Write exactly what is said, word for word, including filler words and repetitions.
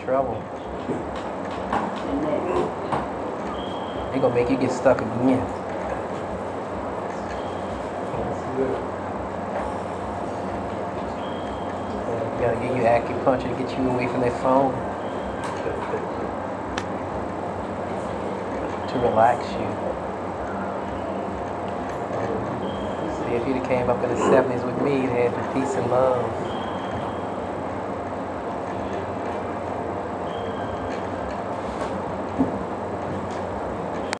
trouble. They gonna make you get stuck again. You gotta get you acupuncture, get you away from that phone to relax you. See, if you'd have came up in the seventies with me, you'd have had the peace and love.